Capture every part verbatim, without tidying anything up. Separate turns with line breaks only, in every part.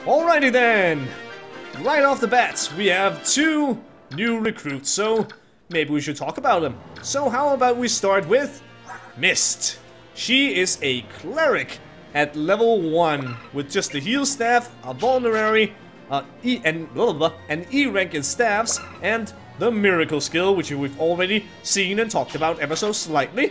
Alrighty then! Right off the bat, we have two new recruits, so maybe we should talk about them. So how about we start with Mist. She is a cleric at level one with just the heal staff, a vulnerary, uh, e and blah, blah, blah, an E rank in staffs, and the miracle skill, which we've already seen and talked about ever so slightly.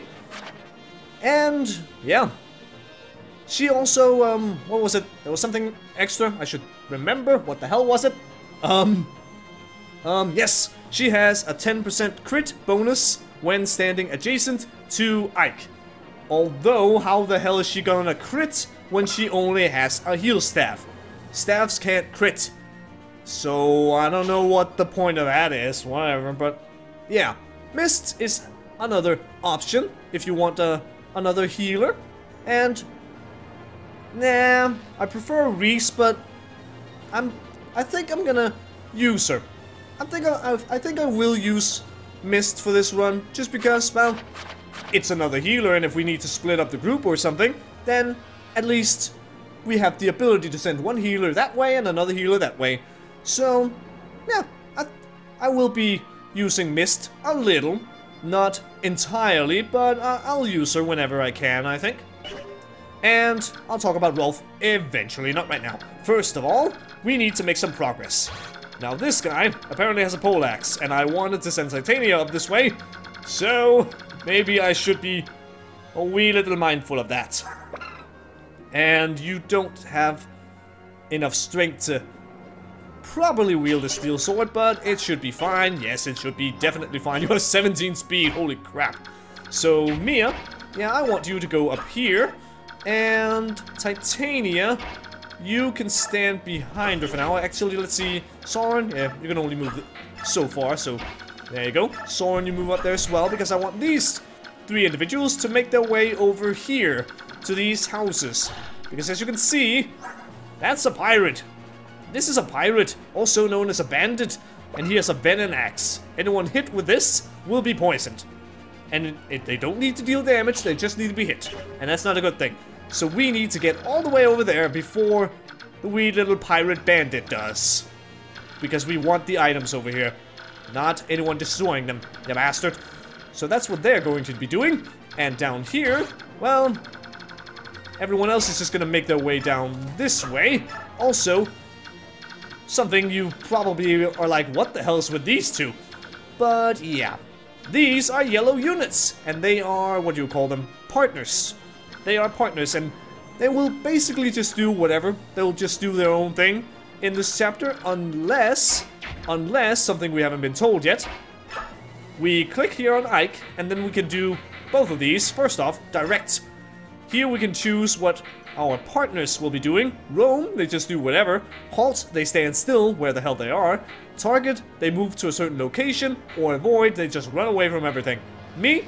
And yeah, she also, um, what was it? There was something extra. I should remember. What the hell was it? Um, um, yes, she has a ten percent crit bonus when standing adjacent to Ike. Although, how the hell is she gonna crit when she only has a heal staff? Staffs can't crit. So, I don't know what the point of that is, whatever, but yeah. Mist is another option if you want a, another healer. And, nah, I prefer Reese, but I'm, I think I'm gonna use her. I think I, I think I will use Mist for this run, just because, well, it's another healer, and if we need to split up the group or something, then at least we have the ability to send one healer that way and another healer that way. So, yeah, I, I will be using Mist a little, not entirely, but uh, I'll use her whenever I can, I think. And I'll talk about Rolf eventually, not right now. First of all, we need to make some progress. Now this guy apparently has a poleaxe, and I wanted to send Titania up this way, so maybe I should be a wee little mindful of that. And you don't have enough strength to properly wield a steel sword, but it should be fine. Yes, it should be definitely fine. You have seventeen speed, holy crap. So Mia, yeah, I want you to go up here, and Titania, you can stand behind her for now. Actually, let's see, Soren, yeah, you can only move so far, so there you go. Soren, you move up there as well, because I want these three individuals to make their way over here to these houses. Because as you can see, that's a pirate. This is a pirate, also known as a bandit, and he has a venom axe. Anyone hit with this will be poisoned. And it, it, they don't need to deal damage, they just need to be hit. And that's not a good thing. So we need to get all the way over there before the wee little pirate bandit does. Because we want the items over here, not anyone destroying them, you bastard. So that's what they're going to be doing. And down here, well, everyone else is just gonna make their way down this way. Also, something you probably are like, what the hell is with these two? But yeah, these are yellow units, and they are, what do you call them, partners. They are partners, and they will basically just do whatever. They'll just do their own thing in this chapter, unless, unless something we haven't been told yet. We click here on Ike, and then we can do both of these. First off, direct. Here we can choose what our partners will be doing. Roam, they just do whatever. Halt, they stand still where the hell they are. Target, they move to a certain location. Or avoid, they just run away from everything. Me,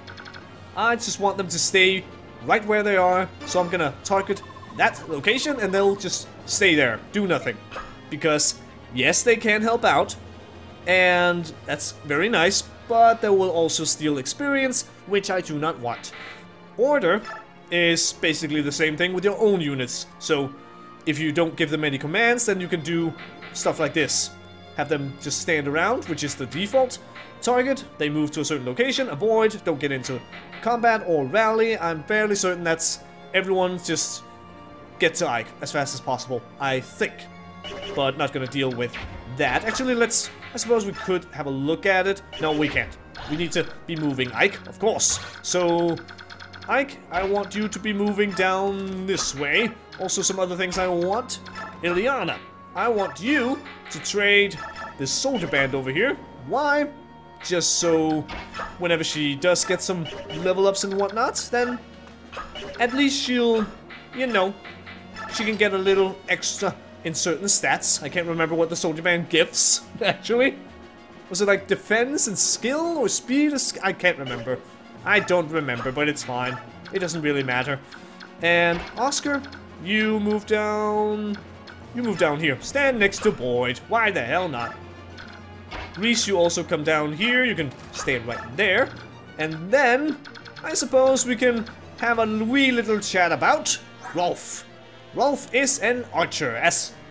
I just want them to stay right where they are. So I'm gonna target that location and they'll just stay there, do nothing. Because yes, they can help out, and that's very nice, but they will also steal experience, which I do not want. Order is basically the same thing with your own units. So if you don't give them any commands, then you can do stuff like this. Have them just stand around, which is the default. Target, they move to a certain location. Avoid, don't get into combat or rally. I'm fairly certain that's everyone just get to Ike as fast as possible, I think. But not gonna deal with that. Actually, let's, I suppose we could have a look at it. No, we can't. We need to be moving Ike, of course. So Ike, I want you to be moving down this way. Also some other things I want. Ileana, I want you to trade this soldier band over here. Why? Just so whenever she does get some level ups and whatnot, then at least she'll, you know, she can get a little extra in certain stats. I can't remember what the soldier band gives, actually. Was it like defense and skill or speed? I can't remember. I don't remember, but it's fine. It doesn't really matter. And Oscar, you move down... You move down here. Stand next to Boyd. Why the hell not? Reese, you also come down here. You can stand right there. And then, I suppose we can have a wee little chat about Rolf. Rolf is an archer, as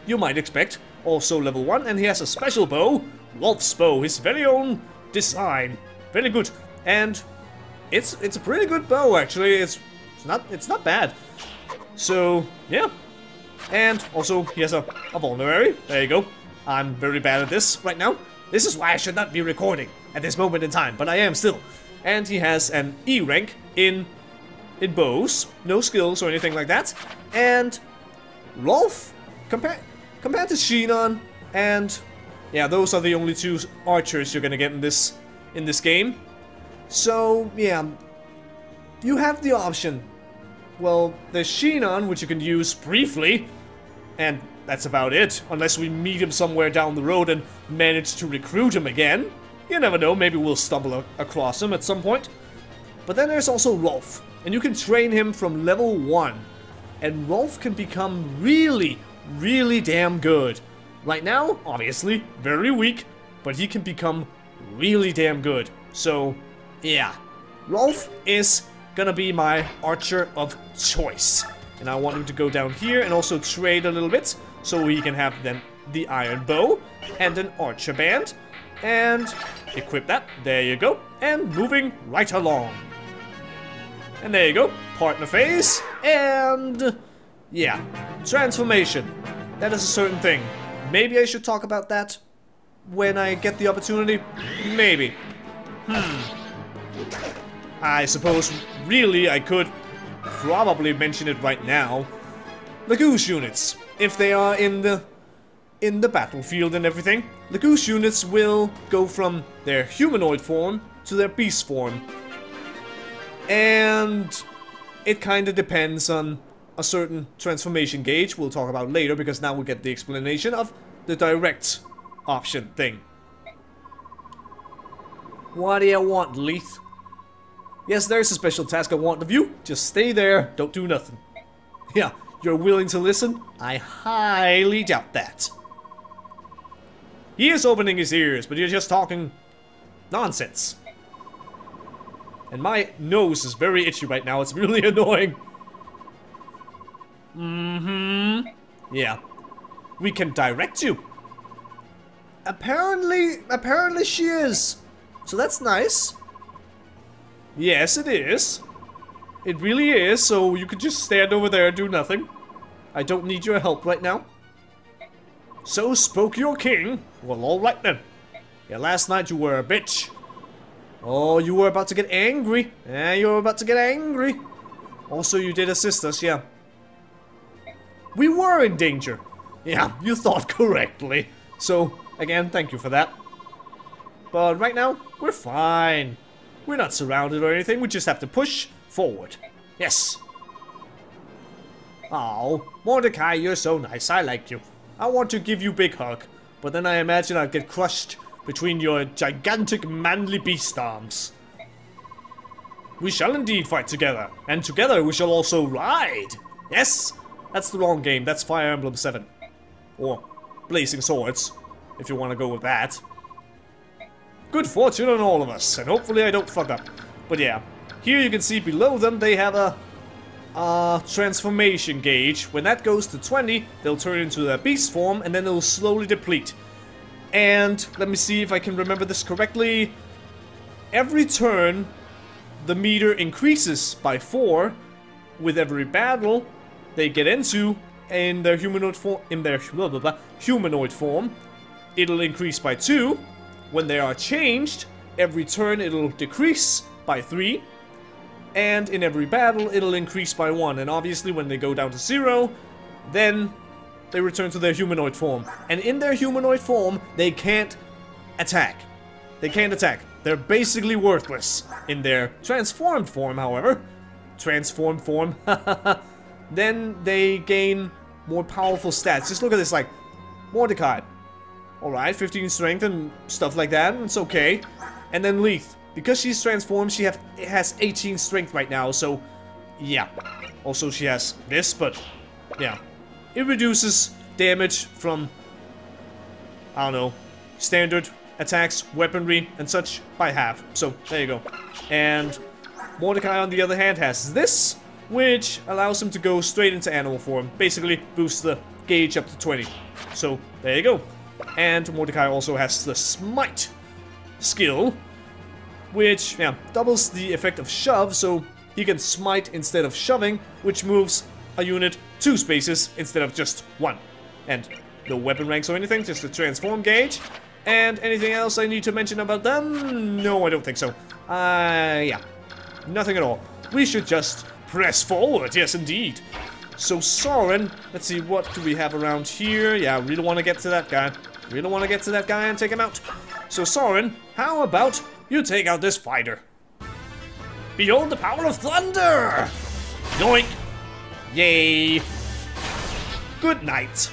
you might expect. Also level one, and he has a special bow, Wolf's Bow, his very own design. Very good. And it's it's a pretty good bow actually. It's, it's not it's not bad. So yeah. And also he has a, a vulnerary. There you go. I'm very bad at this right now. This is why I should not be recording at this moment in time, but I am still. And he has an E rank in in bows, no skills or anything like that. And Rolf, compared compared to Shinon, and yeah, those are the only two archers you're gonna get in this in this game. So yeah, you have the option. Well, there's Shinon, which you can use briefly, and that's about it, unless we meet him somewhere down the road and manage to recruit him again. You never know, maybe we'll stumble across him at some point. But then there's also Rolf, and you can train him from level one. And Rolf can become really, really damn good. Right now, obviously, very weak, but he can become really damn good. So, yeah. Rolf is gonna be my archer of choice. And I want him to go down here and also trade a little bit, so he can have then the iron bow and an archer band. And equip that. There you go. And moving right along. And there you go. Partner phase. And yeah. Transformation. That is a certain thing. Maybe I should talk about that when I get the opportunity. Maybe. Hmm. I suppose really I could probably mention it right now. The goose units. If they are in the in the battlefield and everything, the goose units will go from their humanoid form to their beast form. And it kind of depends on a certain transformation gauge we'll talk about later, because now we get the explanation of the direct option thing. What do you want, Leith? Yes, there's a special task I want of you. Just stay there, don't do nothing. Yeah, you're willing to listen? I highly doubt that. He is opening his ears, but you're just talking nonsense. And my nose is very itchy right now. It's really annoying. Mm-hmm. Yeah. We can direct you. Apparently, apparently she is. So that's nice. Yes, it is. It really is, so you could just stand over there and do nothing. I don't need your help right now. So spoke your king? Well, alright then. Yeah, last night you were a bitch. Oh, you were about to get angry. Yeah, you were about to get angry. Also, you did assist us, yeah. We were in danger. Yeah, you thought correctly. So, again, thank you for that. But right now, we're fine. We're not surrounded or anything, we just have to push forward. Yes. Oh, Mordecai, you're so nice, I like you. I want to give you a big hug, but then I imagine I'll get crushed between your gigantic manly beast arms. We shall indeed fight together, and together we shall also ride. Yes, that's the wrong game, that's Fire Emblem seven. Or Blazing Swords, if you want to go with that. Good fortune on all of us, and hopefully I don't fuck up. But yeah, here you can see below them they have a, a transformation gauge. When that goes to twenty, they'll turn into their beast form, and then it'll slowly deplete. And let me see if I can remember this correctly. Every turn, the meter increases by four with every battle they get into in their humanoid form. In their blah, blah, blah, humanoid form, it'll increase by two. When they are changed, every turn it'll decrease by three, and in every battle it'll increase by one. And obviously when they go down to zero, then they return to their humanoid form. And in their humanoid form, they can't attack. They can't attack. They're basically worthless. In their transformed form, however, transformed form, then they gain more powerful stats. Just look at this, like, Mordecai. Alright, fifteen strength and stuff like that, it's okay. And then Leith, because she's transformed, she have, has eighteen strength right now, so yeah. Also she has this, but yeah. It reduces damage from, I don't know, standard attacks, weaponry, and such by half. So, there you go. And Mordecai, on the other hand, has this, which allows him to go straight into animal form. Basically, boosts the gauge up to twenty. So, there you go. And Mordecai also has the Smite skill, which, yeah, doubles the effect of shove, so he can smite instead of shoving, which moves a unit two spaces instead of just one. And no weapon ranks or anything, just the transform gauge. And anything else I need to mention about them? No, I don't think so. Uh, yeah. Nothing at all. We should just press forward, yes indeed. So Soren, let's see, what do we have around here? Yeah, I really want to get to that guy. Really want to get to that guy and take him out. So Soren, how about you take out this fighter? Behold the power of thunder! Yoink! Yay! Good night.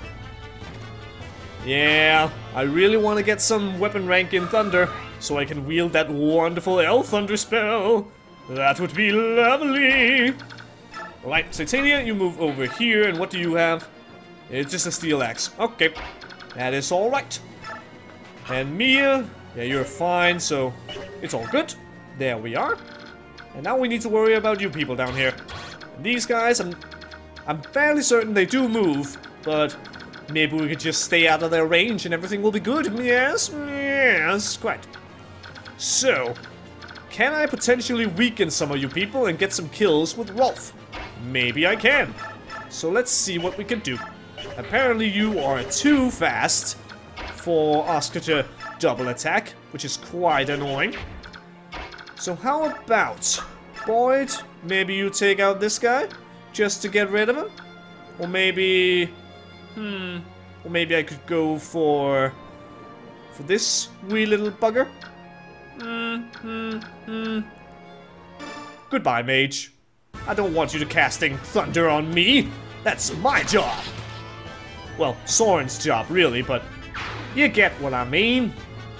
Yeah, I really want to get some weapon rank in thunder, so I can wield that wonderful elf thunder spell. That would be lovely. Right, Titania, you move over here, and what do you have? It's just a steel axe. Okay, that is all right. And Mia, yeah, you're fine, so it's all good. There we are. And now we need to worry about you people down here. And these guys, I'm, I'm fairly certain they do move, but maybe we could just stay out of their range and everything will be good. Yes, yes, quite. So, can I potentially weaken some of you people and get some kills with Rolf? Maybe I can. So let's see what we can do. Apparently you are too fast for Oscar to double attack, which is quite annoying. So how about, Boyd, maybe you take out this guy just to get rid of him? Or maybe, hmm, or maybe I could go for, for this wee little bugger? Hmm, hmm, hmm. Goodbye, mage. I don't want you to casting thunder on me. That's my job. Well, Soren's job, really, but you get what I mean.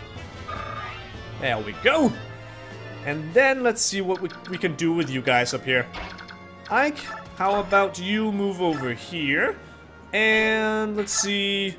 There we go. And then let's see what we, we can do with you guys up here. Ike, how about you move over here? And let's see.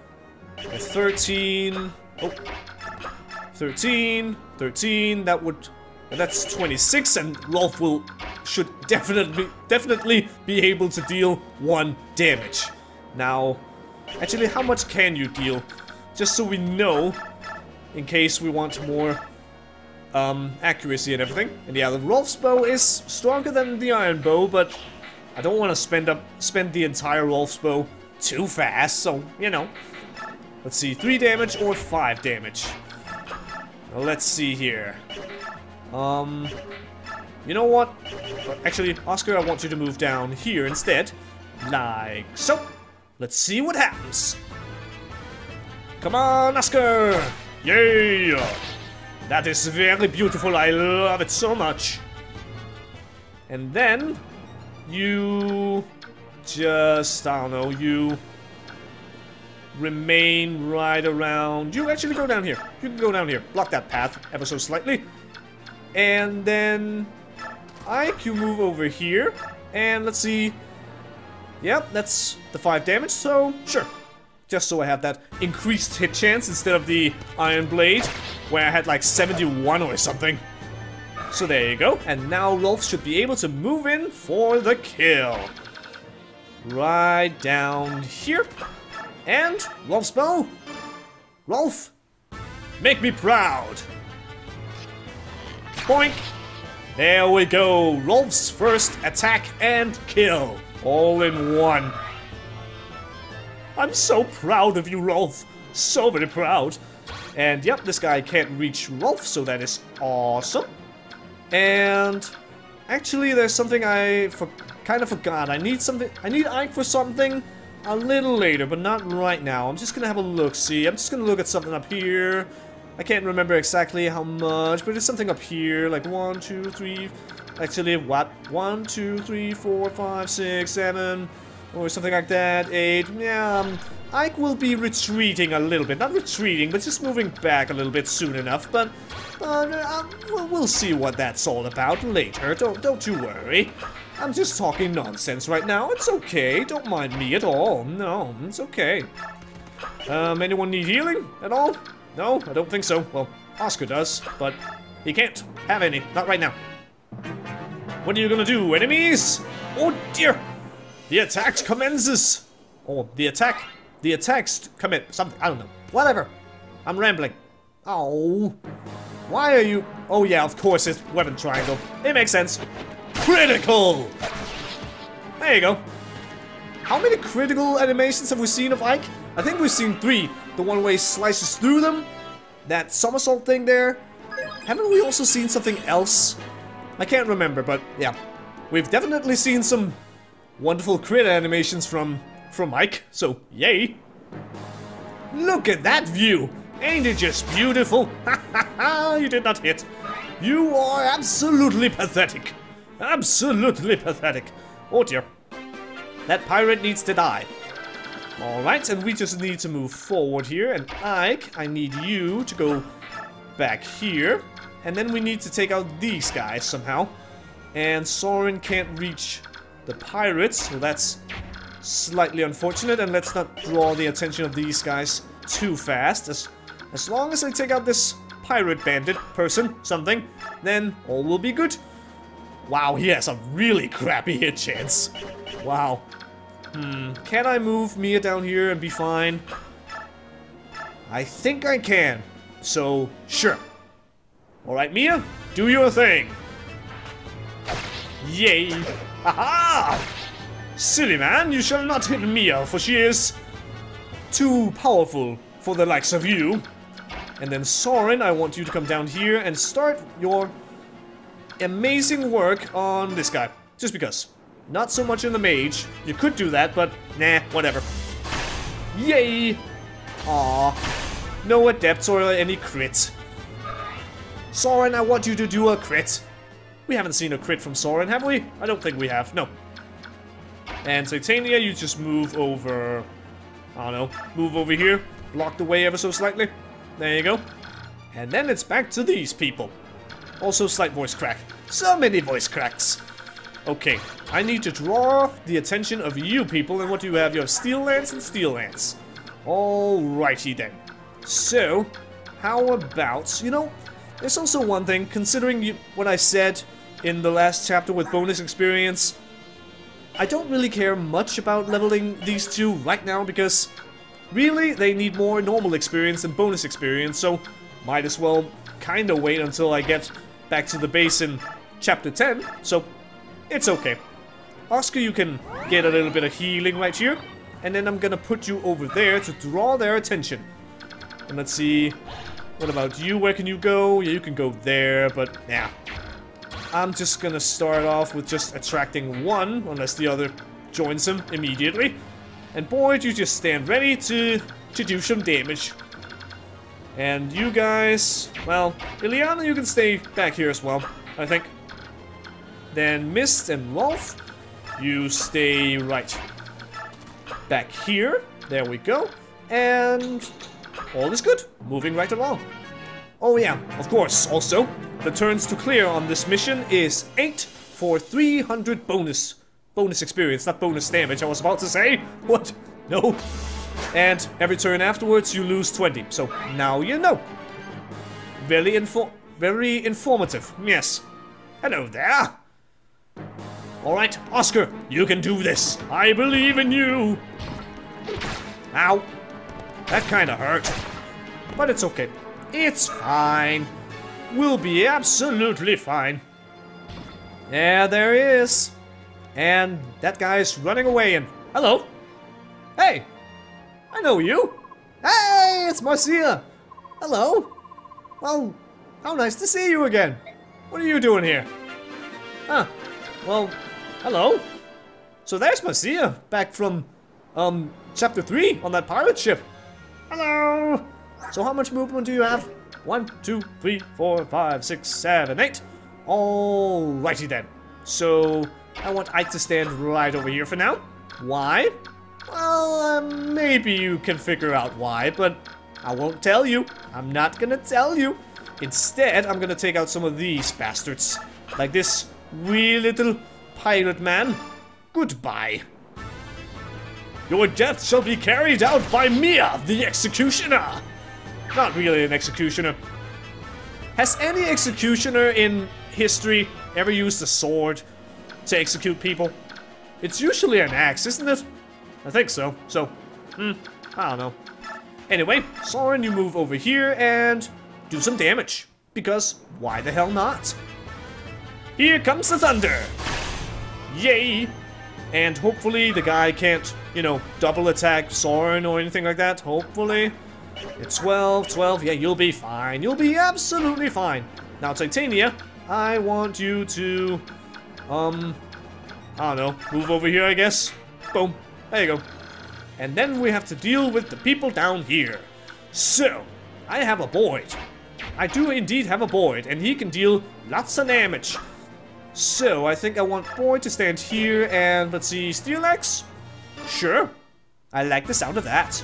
thirteen. Oh. thirteen. thirteen. That would. That's twenty-six, and Rolf will should definitely definitely be able to deal one damage. Now, actually, how much can you deal? Just so we know, in case we want more um, accuracy and everything. And yeah, the Rolf's bow is stronger than the iron bow, but I don't want to spend up spend the entire Rolf's bow too fast. So you know, let's see, three damage or five damage. Now, let's see here. Um, you know what? Actually, Oscar, I want you to move down here instead. Like so. Let's see what happens. Come on, Oscar! Yeah! That is very beautiful. I love it so much. And then, you just, I don't know, you remain right around. You actually go down here. You can go down here. Block that path ever so slightly. And then Ike, you move over here. And let's see. Yep, that's the five damage, so sure. Just so I have that increased hit chance instead of the Iron Blade, where I had like seventy-one or something. So there you go. And now Rolf should be able to move in for the kill. Right down here. And Rolf's bow. Rolf, make me proud. Boink! There we go. Rolf's first attack and kill. All in one. I'm so proud of you, Rolf. So very proud. And yep, this guy can't reach Rolf, so that is awesome. And actually, there's something I for kind of forgot. I need something. I need Ike for something a little later, but not right now. I'm just gonna have a look. See, I'm just gonna look at something up here. I can't remember exactly how much, but it's something up here, like one, two, three. Actually, what? One, two, three, four, five, six, seven, or something like that. Eight. Yeah, um, Ike will be retreating a little bit. Not retreating, but just moving back a little bit soon enough. But uh, um, we'll see what that's all about later. Don't, don't you worry. I'm just talking nonsense right now. It's okay. Don't mind me at all. No, it's okay. Um, anyone need healing at all? No, I don't think so. Well, Oscar does, but he can't have any. Not right now. What are you gonna do, enemies? Oh dear! The attack commences! Or the attack. The attacks commit something. I don't know. Whatever. I'm rambling. Oh. Why are you... Oh yeah, of course it's weapon triangle. It makes sense. Critical! There you go. How many critical animations have we seen of Ike? I think we've seen three. The one where he slices through them. That somersault thing there. Haven't we also seen something else? I can't remember, but yeah. We've definitely seen some wonderful crit animations from, from Ike, so yay. Look at that view! Ain't it just beautiful? Ha ha ha! You did not hit. You are absolutely pathetic. Absolutely pathetic. Oh dear. That pirate needs to die. Alright, and we just need to move forward here. And Ike, I need you to go back here. And then we need to take out these guys somehow. And Soren can't reach the pirates, so that's slightly unfortunate. And let's not draw the attention of these guys too fast. As, as long as I take out this pirate bandit person, something, then all will be good. Wow, he has a really crappy hit chance. Wow. Hmm, can I move Mia down here and be fine? I think I can. So, sure. Alright, Mia, do your thing. Yay. Haha! Silly man, you shall not hit Mia, for she is too powerful for the likes of you. And then Soren, I want you to come down here and start your amazing work on this guy. Just because. Not so much in the mage. You could do that, but nah, whatever. Yay! Aw. No adepts or any crits. Soren, I want you to do a crit. We haven't seen a crit from Soren, have we? I don't think we have. No. And Titania, you just move over... I don't know. Move over here. Block the way ever so slightly. There you go. And then it's back to these people. Also slight voice crack. So many voice cracks. Okay, I need to draw the attention of you people, and what do you have? You have Steel Lance and Steel Lance. Alrighty then. So, how about, you know, there's also one thing, considering you, what I said in the last chapter with bonus experience, I don't really care much about leveling these two right now, because really, they need more normal experience than bonus experience, so might as well kinda wait until I get back to the base in chapter ten, so... It's okay. Oscar, you can get a little bit of healing right here. And then I'm gonna put you over there to draw their attention. And let's see. What about you? Where can you go? Yeah, you can go there, but yeah. I'm just gonna start off with just attracting one, unless the other joins him immediately. And Boyd, you just stand ready to, to do some damage. And you guys, well, Ileana, you can stay back here as well, I think. Then Mist and Rolf, you stay right back here. There we go. And all is good. Moving right along. Oh yeah, of course. Also, the turns to clear on this mission is eight for three hundred bonus. Bonus experience, not bonus damage, I was about to say. What? No. And every turn afterwards, you lose twenty. So now you know. Very info- very informative. Yes. Hello there. Alright, Oscar, you can do this. I believe in you. Ow. That kinda hurt. But it's okay. It's fine. We'll be absolutely fine. Yeah, there he is. And that guy's running away and... Hello. Hey. I know you. Hey, it's Marcia. Hello. Well, how nice to see you again. What are you doing here? Huh. Well... Hello? So there's Marcia, back from, um, chapter three on that pirate ship. Hello! So how much movement do you have? One, two, three, four, five, six, seven, eight. Alrighty then. So, I want Ike to stand right over here for now. Why? Well, uh, maybe you can figure out why, but I won't tell you. I'm not gonna tell you. Instead, I'm gonna take out some of these bastards. Like this wee little... pirate man, goodbye. Your death shall be carried out by Mia, the executioner. Not really an executioner. Has any executioner in history ever used a sword to execute people? It's usually an axe, isn't it? I think so. So, hmm, I don't know. Anyway, Soren, you move over here and do some damage. Because why the hell not? Here comes the thunder. Yay! And hopefully the guy can't, you know, double attack Soren or anything like that. Hopefully. It's twelve, twelve. Yeah, you'll be fine. You'll be absolutely fine. Now, Titania, I want you to, um, I don't know, move over here, I guess. Boom. There you go. And then we have to deal with the people down here. So, I have a Boyd. I do indeed have a Boyd, and he can deal lots of damage. So, I think I want Boyd to stand here, and let's see, Steel Axe? Sure. I like the sound of that.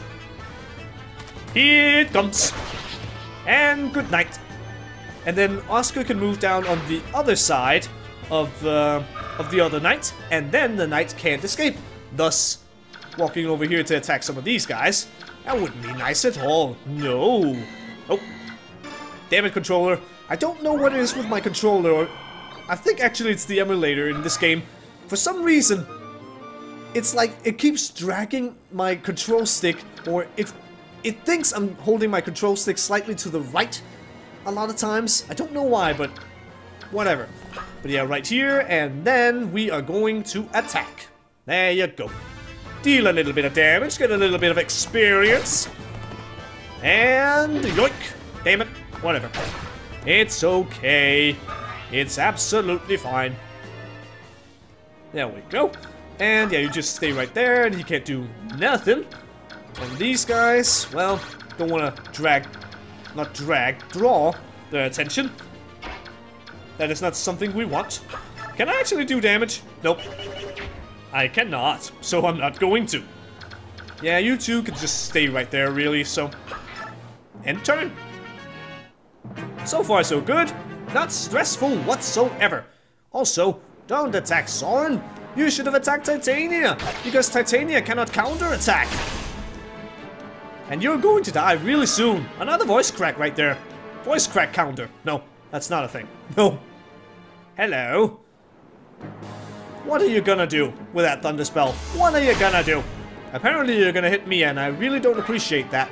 Here it comes. And good night. And then Oscar can move down on the other side of, uh, of the other knight, and then the knight can't escape. Thus, walking over here to attack some of these guys. That wouldn't be nice at all. No. Oh. Damn it, controller. I don't know what it is with my controller. Or I think actually it's the emulator in this game. For some reason, it's like it keeps dragging my control stick, or it it thinks I'm holding my control stick slightly to the right a lot of times. I don't know why, but whatever. But yeah, right here, and then we are going to attack. There you go. Deal a little bit of damage, get a little bit of experience. And yoink. Damn it. Whatever. It's okay. It's absolutely fine. There we go. And yeah, you just stay right there, and he can't do nothing. And these guys, well, don't want to drag, not drag, draw their attention. That is not something we want. Can I actually do damage? Nope. I cannot, so I'm not going to. Yeah, you two can just stay right there, really, so... End turn. So far, so good. Not stressful whatsoever. Also, don't attack Soren. You should have attacked Titania, because Titania cannot counterattack. And you're going to die really soon. Another voice crack right there. Voice crack counter. No, that's not a thing. No. Hello. What are you gonna do with that thunder spell? What are you gonna do? Apparently you're gonna hit me, and I really don't appreciate that.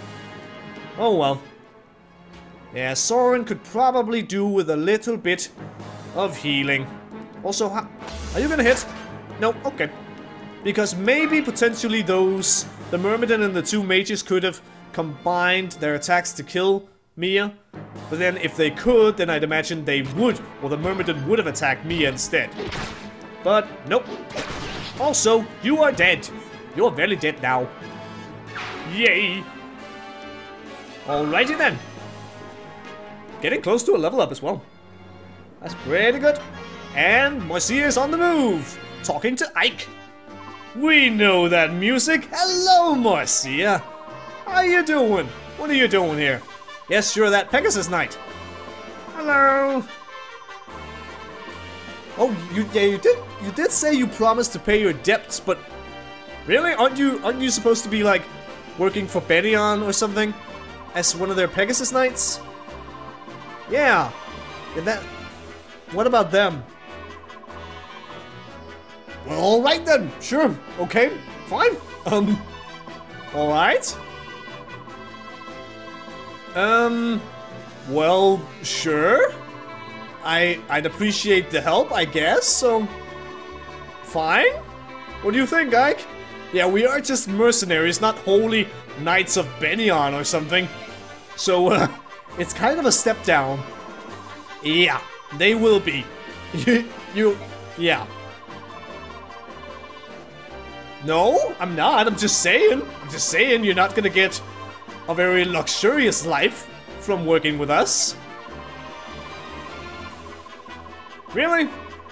Oh well. Yeah, Soren could probably do with a little bit of healing. Also, how, are you gonna hit? No, okay. Because maybe potentially those, the Myrmidon and the two mages could have combined their attacks to kill Mia. But then if they could, then I'd imagine they would, or the Myrmidon would have attacked Mia instead. But nope. Also, you are dead. You're very dead now. Yay. Alrighty then. Getting close to a level up as well. That's pretty good. And Marcia is on the move, talking to Ike. We know that music. Hello, Marcia. How you doing? What are you doing here? Yes, you're that Pegasus Knight. Hello. Oh, you yeah, you did you did say you promised to pay your debts, but really, aren't you aren't you supposed to be like working for Benion or something as one of their Pegasus Knights? Yeah. And that. What about them? Well, all right then. Sure. Okay. Fine. Um. All right. Um. Well, sure. I I'd appreciate the help, I guess. So. Fine. What do you think, Ike? Yeah, we are just mercenaries, not holy knights of Benion or something. So, uh, it's kind of a step down. Yeah, they will be. you, you, yeah. No, I'm not. I'm just saying. I'm just saying you're not gonna get a very luxurious life from working with us. Really?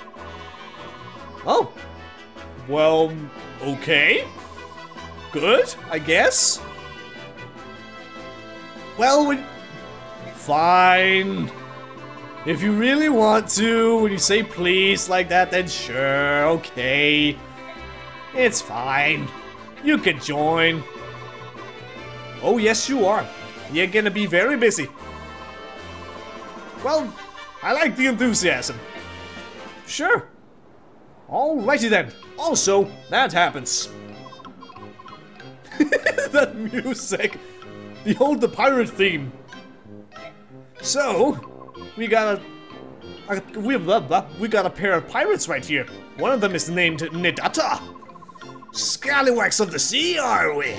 Oh. Well, okay. Good, I guess. Well, we... Fine. If you really want to, when you say please like that, then sure, okay. It's fine. You can join. Oh, yes, you are. You're gonna be very busy. Well, I like the enthusiasm. Sure. Alrighty then. Also, that happens. that music! Behold the pirate theme! So, we got a, a we, blah, blah, we got a pair of pirates right here. One of them is named Nedata. Scallywags of the sea, are we?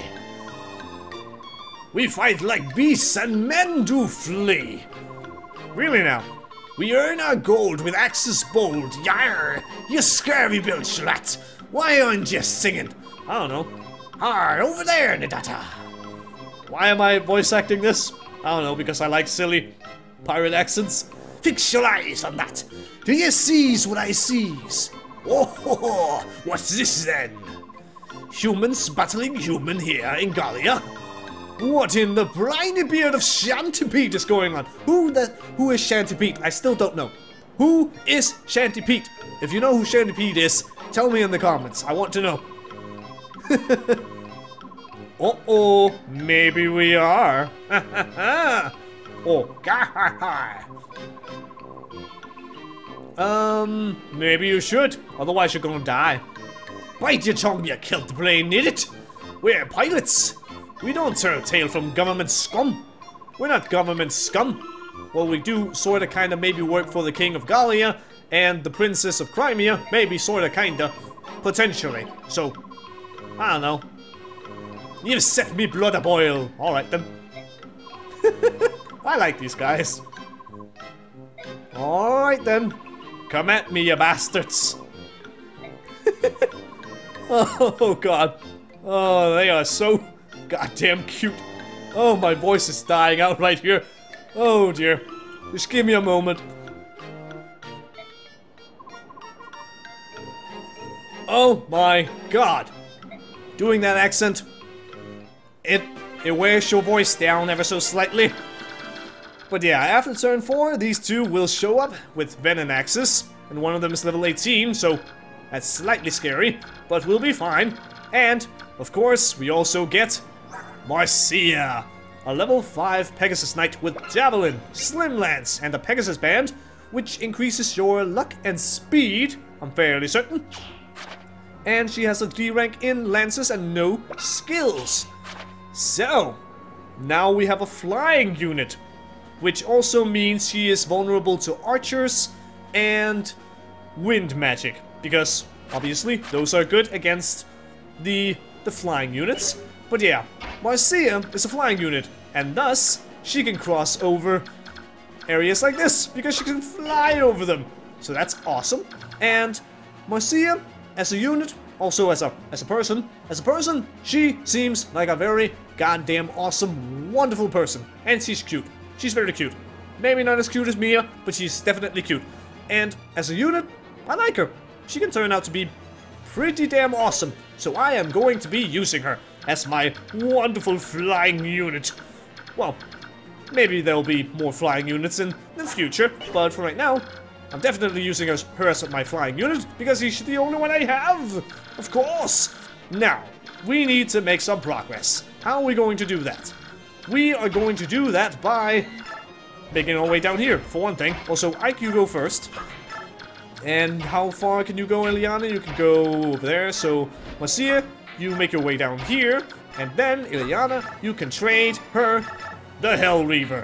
We fight like beasts and men do flee. Really now? We earn our gold with axes bold. Yar, you scurvy built slut. Why aren't you singing? I don't know. Har, over there, Nedata. Why am I voice acting this? I don't know, because I like silly pirate accents. Fix your eyes on that. Do you seize what I seize? Oh, ho, ho. What's this then? Humans battling human here in Gallia? What in the briny beard of Shanty Pete is going on? Who the who is Shanty Pete? I still don't know. Who is Shanty Pete? If you know who Shanty Pete is, tell me in the comments. I want to know. Uh-oh, maybe we are. Oh, um, maybe you should. Otherwise you're gonna die. Bite your tongue, you kilt brain idiot. We're pilots. We don't turn tail from government scum. We're not government scum. Well, we do sorta kinda maybe work for the King of Gallia and the Princess of Crimea. Maybe sorta kinda. Potentially. So, I don't know. You've set me blood a boil. Alright then. I like these guys. Alright then. Come at me, you bastards. Oh god. Oh, they are so goddamn cute. Oh, my voice is dying out right here. Oh dear. Just give me a moment. Oh my god. Doing that accent, it it wears your voice down ever so slightly. But yeah, after turn four, these two will show up with venom axes, and one of them is level eighteen, so that's slightly scary, but we'll be fine. And of course, we also get Marcia, a level five Pegasus Knight with Javelin, Slim Lance, and a Pegasus Band, which increases your luck and speed, I'm fairly certain. And she has a D rank in Lances and no skills. So, now we have a flying unit, which also means she is vulnerable to archers and wind magic, because obviously those are good against the, the flying units. But yeah, Marcia is a flying unit, and thus she can cross over areas like this, because she can fly over them. So that's awesome. And Marcia, as a unit, also as a as a person, as a person, she seems like a very goddamn awesome, wonderful person. And she's cute. She's very cute. Maybe not as cute as Mia, but she's definitely cute. And as a unit, I like her. She can turn out to be pretty damn awesome. So I am going to be using her as my wonderful flying unit. Well, maybe there'll be more flying units in the future, but for right now, I'm definitely using her as my flying unit because she's the only one I have. Of course. Now, we need to make some progress. How are we going to do that? We are going to do that by making our way down here, for one thing. Also, Ike, you go first. And how far can you go, Ileana? You can go over there. So, Marcia, you make your way down here. And then, Ileana, you can trade her the Hell Reaver.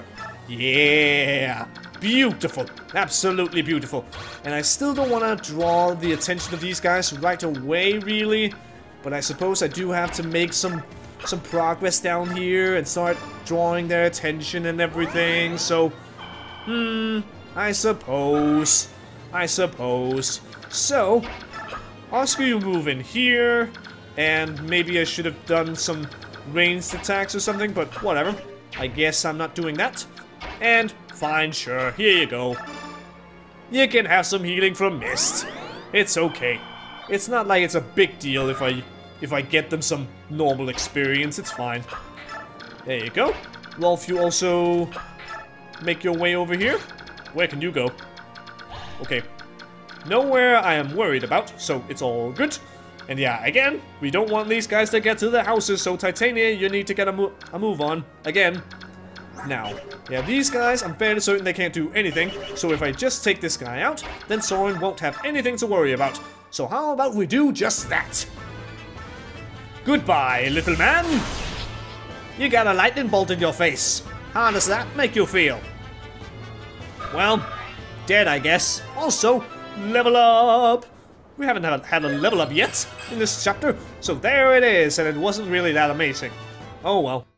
Yeah. Beautiful. Absolutely beautiful. And I still don't want to draw the attention of these guys right away, really. But I suppose I do have to make some some progress down here and start drawing their attention and everything. So, hmm, I suppose. I suppose. So, Oscar, you move in here. And maybe I should have done some ranged attacks or something, but whatever. I guess I'm not doing that. And fine, sure, here you go. You can have some healing from Mist. It's okay. It's not like it's a big deal if I if I get them some normal experience, it's fine. There you go. Rolf, you also make your way over here. Where can you go? Okay. Nowhere I am worried about, so it's all good. And yeah, again, we don't want these guys to get to the houses, so Titania, you need to get a, mo a move on. Again. Now, yeah, these guys, I'm fairly certain they can't do anything, so if I just take this guy out, then Soren won't have anything to worry about. So how about we do just that? Goodbye, little man! You got a lightning bolt in your face. How does that make you feel? Well, dead, I guess. Also, level up. We haven't had a level up yet in this chapter, so there it is, and it wasn't really that amazing. Oh well.